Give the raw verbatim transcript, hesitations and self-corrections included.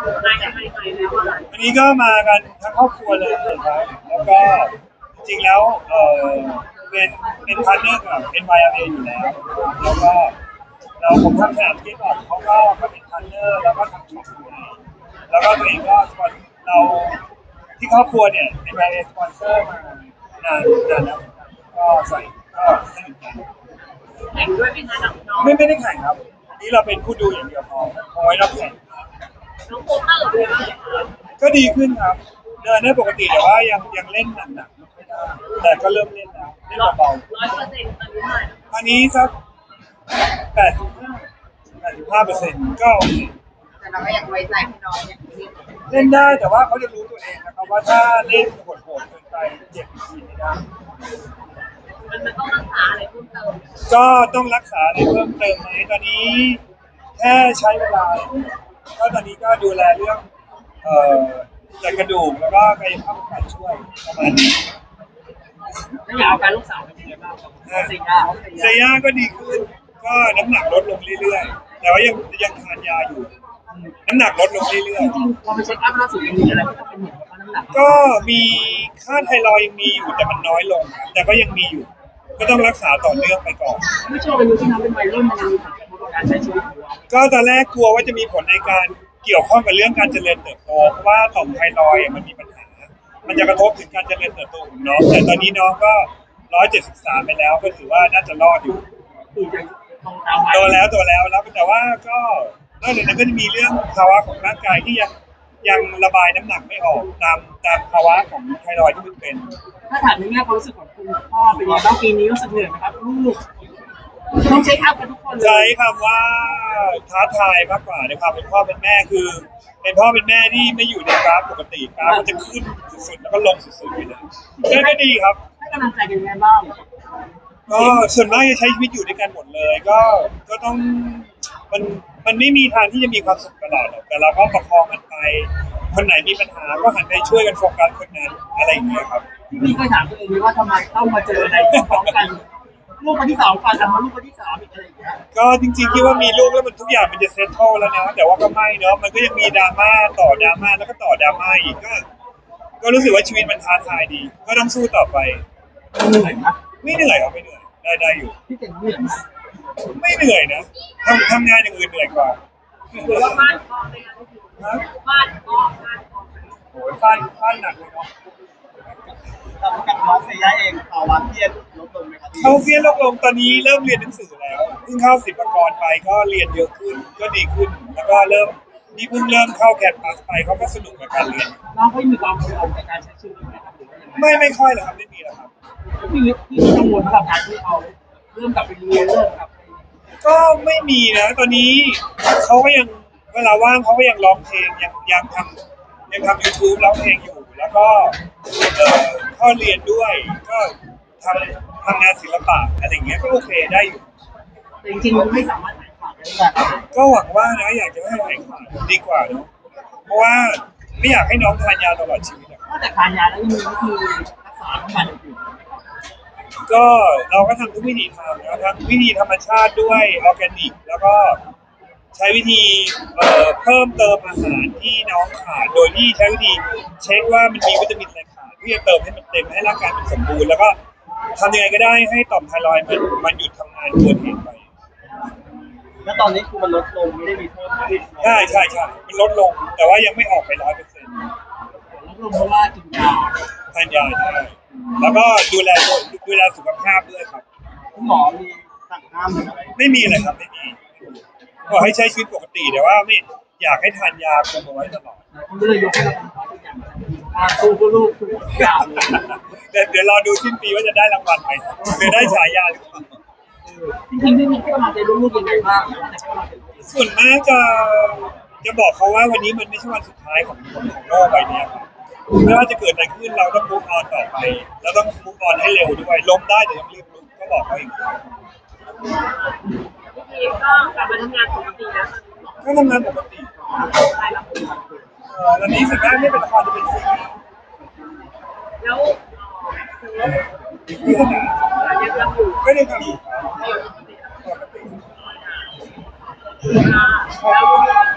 มาจากไหนแล้วอ่ะอันนี้ก็มากันทั้งครอบครัวเลยครับแล้วก็จริงแล้วเออเป็นเป็นพาร์ทเนอร์กับ เอ็น วาย แอล เอ อยู่แล้วแล้วก็เราผมทำสนามที่ก่อนเขาก็มาเป็นพาร์ทเนอร์แล้วก็ทำช็อปด้วยแล้วก็ตัวเองก็สปอนเราที่ครอบครัวเนี่ย เอ็น วาย แอล เอ สปอนเซอร์มานานนานแล้วก็ใส่ก็สนิทกันแข่งด้วยเป็นงานน้องไม่ไม่ได้แข่งครับอันนี้เราเป็นผู้ดูอย่างเดียวพอพอไว้เราแข่งน้องโคเตอร์เลยว่าก็ดีขึ้นครับเดินได้ปกติแต่ว่ายังยังเล่นหนักๆไม่ค่อยได้แต่ก็เริ่มเล่นแล้วเล่นเบาๆร้อยเปอร์เซ็นต์ตอนนี้เท่าไหร่ๆอันนี้สักแปดสิบห้าแปดสิบห้าเปอร์เซ็นต์ก็โอเคแต่เราก็ยังไว้ใจพี่น้องเนี่ยเล่นได้แต่ว่าเขาจะรู้ตัวเองนะครับว่าถ้าเล่นโหดๆเกินไปเจ็บทีไม่ได้มันมันต้องรักษาอะไรเพิ่มเติมก็ต้องรักษาอะไรเพิ่มเติมไหมตอนนี้แค่ใช้เวลาก็ตอนนี้ก็ดูแลเรื่องเอ่อจัดกระดูกแล้วก็กายภาพบำบัดช่วยประมาณนี้แล้วอยากเอาการลูกสาวเป็นยังไงบ้างเซียาเซียาก็ดีขึ้นก็น้ำหนักลดลงเรื่อยๆแต่ว่ายังยังทานยาอยู่น้ำหนักลดลงเรื่อยๆจริงๆพอไปเช็คอัพล่าสุดมีอะไรที่ต้องเป็นห่วงว่าน้ำหนักก็มีค่าไทรอยด์ยังมีอยู่แต่มันน้อยลงแต่ก็ยังมีอยู่ก็ต้องรักษาต่อเนื่องไปก่อนไม่ชอบอายุที่น้ำเป็นวัยรุ่นมันมีผลกับการใช้ชีวิตก็ตอนแรกกลัวว่าจะมีผลในการเกี่ยวข้องกับเรื่องการเจริญเติบโตเพราะว่าต่อมไทรอยด์มันมีปัญหามันจะกระทบถึงการเจริญเติบโตของน้องแต่ตอนนี้น้องก็ร้อยเจ็ดสิบสามไปแล้วก็ถือว่าน่าจะรอดอยู่โตแล้วโตแล้วแล้วแต่ว่าก็นอกจากนั้นก็จะมีเรื่องภาวะของร่างกายที่ยังยังระบายน้ำหนักไม่ออกตามตามภาวะของไทรอยด์ที่มันเป็นถ้าถามในแง่ความรู้สึกของคุณพ่อเป็นยังไงบ้างปีนี้รู้สึกเหนื่อยไหมครับลูกต้องเช็คอัพกันทุกคนเลยใช้คำว่าท้าทายมากกว่าในความเป็นพ่อเป็นแม่คือเป็นพ่อเป็นแม่ที่ไม่อยู่ในกราฟปกติกราฟมันจะขึ้นสุดๆแล้วก็ลงสุดๆไปเลยก็ดีครับให้กำลังใจกันยังไงบ้างก็ส่วนมากจะใช้ชีวิตอยู่ด้วยกันหมดเลยก็ก็ต้องมันมันไม่มีทางที่จะมีความสุขตลอดหรอกแต่เราก็ประคองกันไปคนไหนมีปัญหาก็หันไปช่วยกันโฟกัสคนนั้นอะไรอย่างเงี้ยครับพี่เคยถามตัวเองว่าทำไมต้องมาเจออะไรพร้อมกันลูกคนที่สองฟันแล้วลูกคนที่สามอีกอะไรอย่างเงี้ยก็จริงๆคิดว่ามีลูกแล้วมันทุกอย่างมันจะเซตเทิลแล้วนะแต่ว่าก็ไม่เนาะมันก็ยังมีดราม่าต่อดราม่าแล้วก็ต่อดราม่าอีกก็ก็รู้สึกว่าชีวิตมันท้าทายดีก็ต้องสู้ต่อไปเหนื่อยนะไม่เหนื่อยครับไม่เหนื่อยได้ได้อยู่พี่เจ๋งเหนื่อยไม่เหนื่อยนะทำทำงานอย่างอื่นเหนื่อยกว่าหรือว่าบ้านพ่อเลยนะบ้านพ่อบ้านพ่อโอ้ยบ้านบ้านหนักเลยเนาะกับน้องเซียเองภาวะเครียดลดลงไหมครับเขาเครียดลดลงตอนนี้เริ่มเรียนหนังสือแล้วเพิ่งเข้าศิลปากรไปก็เรียนเยอะขึ้นก็ดีขึ้นแล้วก็เริ่มนี่เพิ่งเริ่มเข้าแคมปัสไปเขาก็สนุกกับการเรียนน้องเขามีความกังวลในการใช้ชีวิตไหมครับไม่ไม่ค่อยเลยครับไม่มีแล้วครับพี่พี่กังวลสำหรับการที่เขาเริ่มกลับไปเรียนเริ่มกลับก็ไม่มีนะตอนนี้เขาก็ยังเวลาว่างเขาก็ยังร้องเพลงยังยังทำยังทำยูทูบร้องเพลงอยู่แล้วก็เอ่อเข้าเรียนด้วยก็ทำทำงานศิลปะอะไรอย่างเงี้ยก็โอเคได้อยู่จริงๆมันไม่สามารถหายขาดได้ก็หวังว่านะอยากจะให้หายขาดดีกว่าเนาะเพราะว่าไม่อยากให้น้องทานยาตลอดชีวิตนอกจากทานยาแล้วยังมีวิธีรักษาบำบัดอื่นก็เราก็ทำทุกวิธีทางนะทั้งวิธีธรรมชาติด้วยออร์แกนิกแล้วก็ใช้วิธีเอ่อเพิ่มเติมอาหารที่น้องขาดโดยที่ใช้วิธีเช็คว่ามันมีวิตามินอะไรขาดเพื่อเติมให้มันเต็มให้ร่างกายมันสมบูรณ์แล้วก็ทำยังไงก็ได้ให้ต่อมไทรอยด์มันมันหยุดทำงานเกินเหตุไปแล้วตอนนี้คือมันลดลงไม่ได้มีเพิ่มขึ้นใช่ใช่ใช่มันลดลงแต่ว่ายังไม่ออกไปร้อยเปอร์เซ็นต์ลดลงเพราะว่ากินยาทานยาใช่แล้วก็ดูแลดูแลสุขภาพด้วยครับคุณหมอมีสั่งห้ามอะไรไม่มีเลยครับไม่มีก็ให้ใช้ชีวิตปกติแต่ว่าไม่อยากให้ทานยาคงเอาไว้ตลอดก็เลยยกให้เราเป็นข้อตัวอย่างสู้เพื่อลูกทุกอย่างเดี๋ยวรอดูสิ้นปีว่าจะได้รางวัลไหมหรือได้ฉายาหรือเปล่าจริงๆพี่มีให้กำลังใจลูกๆยังไงบ้างส่วนมากจะจะบอกเขาว่าวันนี้มันไม่ใช่วันสุดท้ายของของโลกใบนี้ครับไม่ว่าจะเกิดอะไรขึ้นเราต้องมุกออนต่อไปแล้วต้องมุกออนให้เร็วด้วยล้มได้แต่ยังรีบลุกก็บอกเขาอย่างนี้พี่ก็กลับมาทำงานปกตินะก็ทำงานปกติตอนนี้สิ่งแรกที่เป็นละครจะเป็นซีรีส์แล้วที่สนามไม่ได้ทำอยู่ปกติแล้ว